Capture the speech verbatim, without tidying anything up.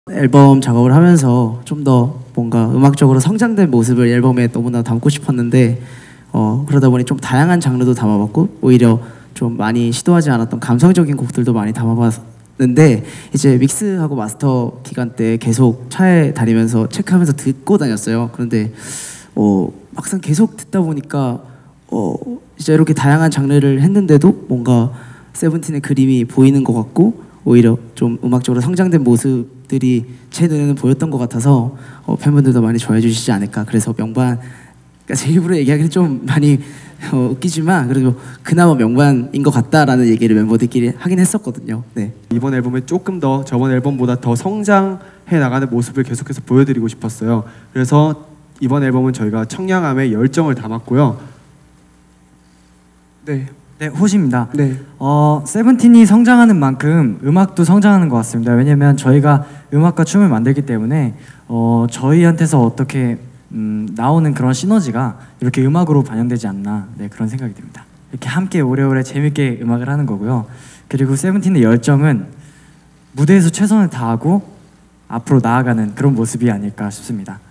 앨범 작업을 하면서 좀 더 뭔가 음악적으로 성장된 모습을 앨범에 너무나 담고 싶었는데 어, 그러다 보니 좀 다양한 장르도 담아봤고 오히려 좀 많이 시도하지 않았던 감성적인 곡들도 많이 담아봤는데 이제 믹스하고 마스터 기간 때 계속 차에 다니면서 체크하면서 듣고 다녔어요. 그런데 어, 막상 계속 듣다 보니까 어, 진짜 이렇게 다양한 장르를 했는데도 뭔가 세븐틴의 그림이 보이는 것 같고 오히려 좀 음악적으로 성장된 모습들이 제 눈에는 보였던 것 같아서 어, 팬분들도 많이 좋아해 주시지 않을까. 그래서 명반, 그러니까 제 입으로 얘기하기는 좀 많이 어, 웃기지만 그래도 그나마 명반인 것 같다라는 얘기를 멤버들끼리 하긴 했었거든요. 네. 이번 앨범에 조금 더 저번 앨범보다 더 성장해 나가는 모습을 계속해서 보여드리고 싶었어요. 그래서 이번 앨범은 저희가 청량함의 열정을 담았고요. 네. 네, 호시입니다. 네. 어, 세븐틴이 성장하는 만큼 음악도 성장하는 것 같습니다. 왜냐면 저희가 음악과 춤을 만들기 때문에 어, 저희한테서 어떻게 음, 나오는 그런 시너지가 이렇게 음악으로 반영되지 않나, 네, 그런 생각이 듭니다. 이렇게 함께 오래오래 재밌게 음악을 하는 거고요. 그리고 세븐틴의 열정은 무대에서 최선을 다하고 앞으로 나아가는 그런 모습이 아닐까 싶습니다.